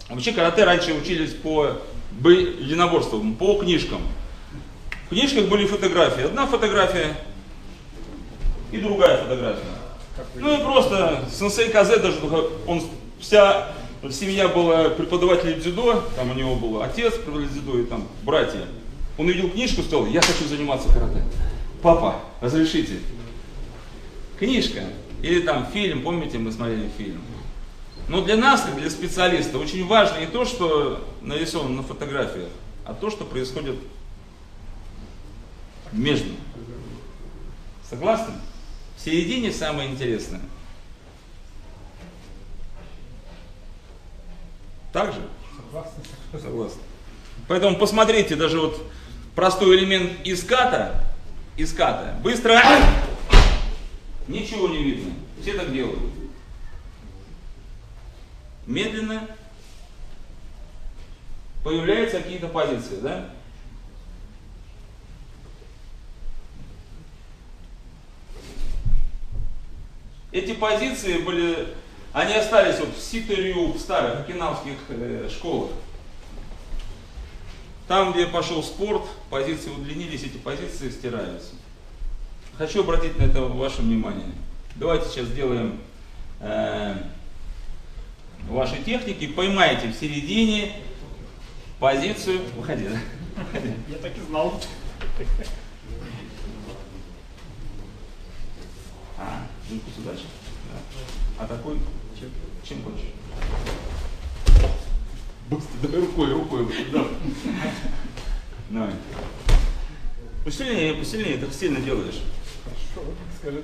Вообще карате раньше учились по единоборствам, по книжкам. В книжках были фотографии. Одна фотография и другая фотография. Ну и просто сенсей Казе, даже вся семья была преподавателем дзюдо, там у него был отец преподаватель дзюдо и там братья. Он увидел книжку и сказал: я хочу заниматься карате. Папа, разрешите? Книжка. Или там фильм, помните, мы смотрели фильм. Но для нас, как для специалиста, очень важно не то, что нарисовано на фотографиях, а то, что происходит между. Согласны? В середине самое интересное. Так же? Согласны. Поэтому посмотрите, даже вот простой элемент из ката, быстро, ничего не видно. Все так делают. Медленно появляются какие-то позиции, да? Эти позиции были, они остались вот в Сито-Рю, в старых окинавских школах. Там, где пошел спорт, позиции удлинились, эти позиции стираются. Хочу обратить на это ваше внимание. Давайте сейчас сделаем ваши техники. Поймайте в середине позицию. Выходи, да? Выходи. Я так и знал. Импульс удачи. Да. А такой, чем хочешь. Давай рукой. Да. Давай. Посильнее, ты сильно делаешь. Хорошо, скажи.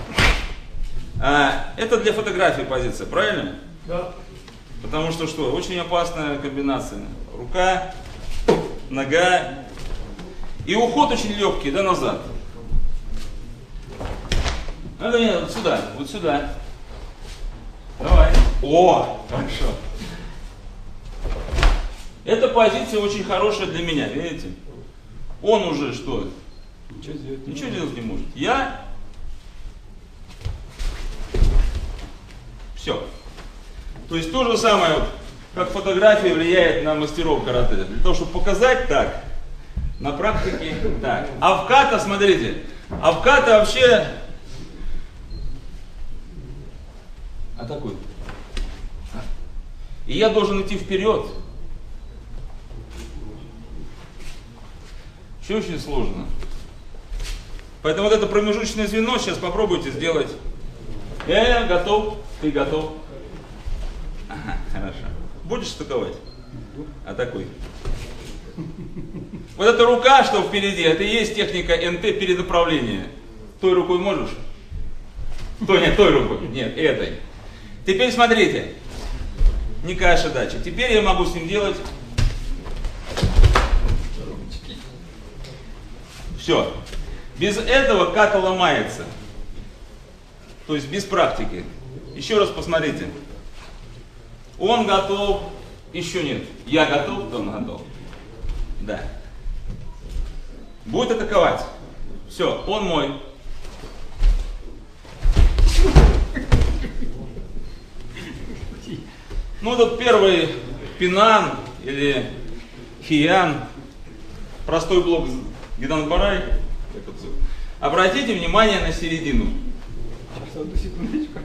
Это для фотографии позиция, правильно? Да. Потому что что? Очень опасная комбинация. Рука, нога. И уход очень легкий, да, назад. Надо мне вот сюда. Давай. О, хорошо. Эта позиция очень хорошая для меня, видите? Он уже что? Ничего делать не может. Я. Все. То есть то же самое, как фотография влияет на мастеров карате. Для того, чтобы показать так, на практике так. А в ката, смотрите, вообще атакует. И я должен идти вперед. Все очень сложно. Поэтому вот это промежуточное звено сейчас попробуйте сделать. Я готов, ты готов. Ага, хорошо. Будешь атаковать? Атакуй. Вот эта рука, что впереди, это и есть техника НТ перенаправления. Той рукой можешь? Той рукой. Нет, этой. Теперь смотрите. Не каша дача. Теперь я могу с ним делать. Все. Без этого ката ломается. То есть без практики. Еще раз посмотрите. Он готов, еще нет. Я готов, то он готов. Да. Будет атаковать. Все, он мой. Ну, тут первый пинан или хиян. Простой блок Гиданбарай. Обратите внимание на середину. Сейчас, одну секундочку.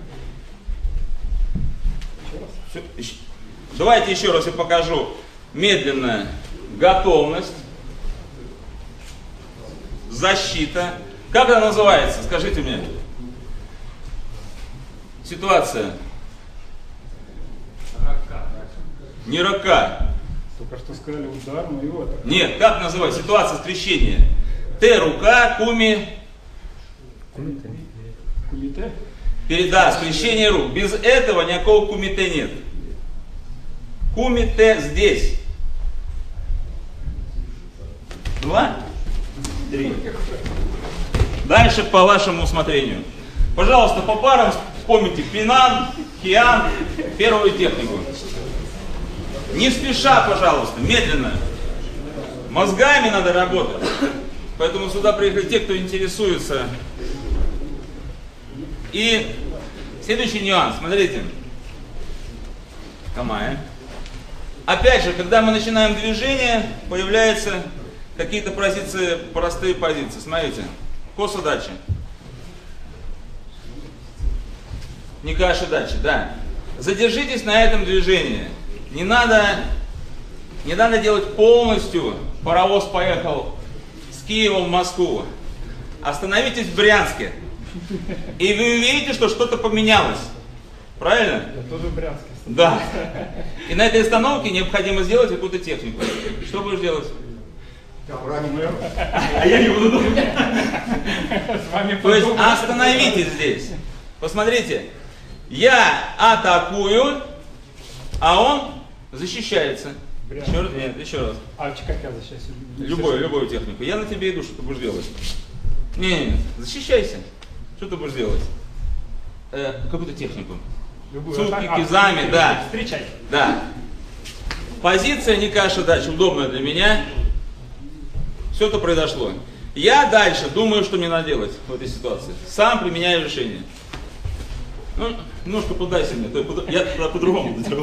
Давайте еще раз я покажу. Медленно. Готовность. Защита. Как она называется? Скажите мне. Ситуация. Не рака. Только что сказали удар, но его так. Нет, как называется? Ситуация скрещения. Т рука, куми. Кумите? Да, скрещение рук. Без этого никакого кумите нет. Кумите здесь. 2, 3. Дальше по вашему усмотрению. Пожалуйста, по парам вспомните пинан, хиан, первую технику. Не спеша, пожалуйста, медленно. Мозгами надо работать. Поэтому сюда приехали те, кто интересуется. И следующий нюанс, смотрите. Камая. Опять же, когда мы начинаем движение, появляются какие-то позиции, простые позиции. Смотрите, коса дачи. Никаши дачи, да. Задержитесь на этом движении. Не надо делать полностью. Паровоз поехал с Киева в Москву. Остановитесь в Брянске. И вы увидите, что что-то поменялось. Правильно? Я тоже в Брянске. Да. И на этой остановке необходимо сделать какую-то технику. Что будешь делать? А я не буду думать. То есть остановитесь здесь. Посмотрите. Я атакую, а он защищается. Еще раз? Нет, еще раз. А как я защищаюсь? Любую технику. Я на тебе иду, что ты будешь делать? Не, защищайся. Что ты будешь делать? Какую-то технику. Цупки, кизами, да. Встречай. Да. Позиция Никаши дачи удобная для меня. Все это произошло. Я дальше думаю, что мне надо делать в этой ситуации. Сам применяю решение. Ну, немножко подайся мне, я по-другому делаю.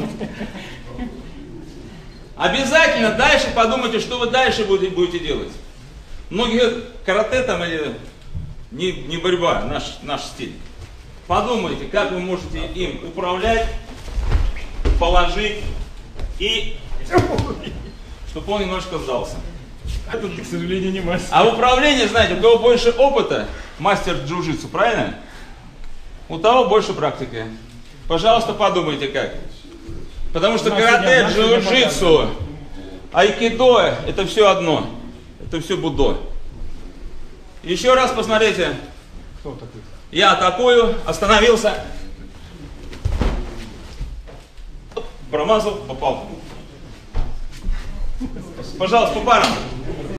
Обязательно дальше подумайте, что вы дальше будете делать. Многие говорят, карате там или не борьба, наш стиль. Подумайте, как вы можете им управлять, положить и чтобы он немножко сдался. Это, к сожалению, не мастер. А в управлении, знаете, у кого больше опыта, мастер джиу-джитсу, правильно? У того больше практики. Пожалуйста, подумайте как. Потому что карате, джиу-джитсу, айкидо — это все одно. Это все буддо. Еще раз посмотрите. Кто такой? Я атакую, остановился. Промазал, попал. Пожалуйста, по парам.